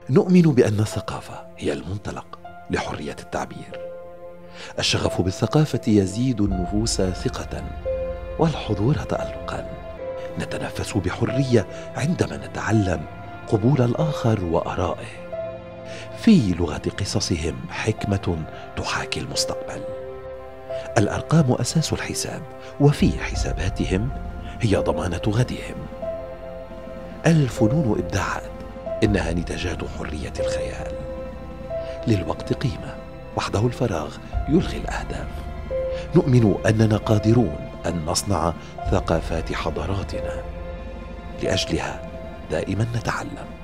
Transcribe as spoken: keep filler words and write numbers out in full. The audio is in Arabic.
نؤمن بأن الثقافة هي المنطلق لحرية التعبير. الشغف بالثقافة يزيد النفوس ثقة والحضور تألقا. نتنفس بحرية عندما نتعلم قبول الآخر وآرائه. في لغة قصصهم حكمة تحاكي المستقبل. الأرقام أساس الحساب، وفي حساباتهم هي ضمانة غدهم. الفنون إبداعات، إنها نتاجات حرية الخيال. للوقت قيمة، وحده الفراغ يلغي الأهداف. نؤمن أننا قادرون أن نصنع ثقافات حضاراتنا. لأجلها دائما نتعلم.